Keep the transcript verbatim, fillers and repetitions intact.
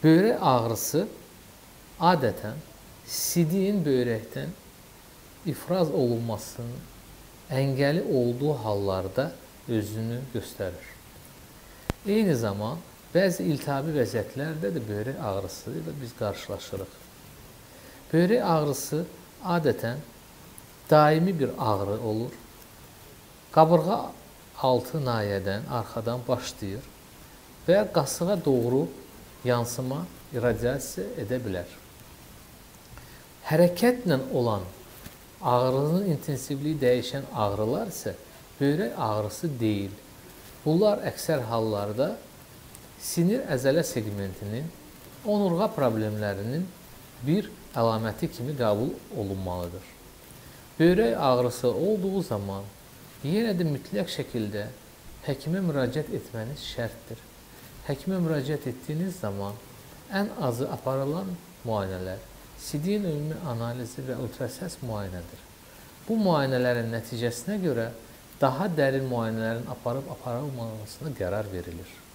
Böyrək ağrısı adətən sidiyin böyrəkdən ifraz olunmasının əngəli olduğu hallarda özünü göstərir. Eyni zaman bəzi iltihabi vəziyyətlərdə də böyrək ağrısı ilə biz qarşılaşırıq. Böyrək ağrısı adətən daimi bir ağrı olur. Qabırğa altı nahiyədən, arxadan başlayır və qasığa doğru yansıma, irradiasiya edə bilər. Hərəkətlə olan ağrının intensivliyi dəyişən ağrılar isə böyrək ağrısı deyil. Bunlar əksər hallarda sinir əzələ segmentinin, onurğa problemlərinin bir əlaməti kimi qəbul olunmalıdır. Böyrək ağrısı olduğu zaman yenə də mütləq şəkildə həkimə müraciət etməniz şərtdir. Həkimə müraciət etdiyiniz zaman ən azı aparılan müayinələr sidiyin ümumi analizi və ultrasəs müayinədir. Bu müayinələrin nəticəsinə görə daha dərin müayinələrin aparıb aparılmamasına qərar verilir.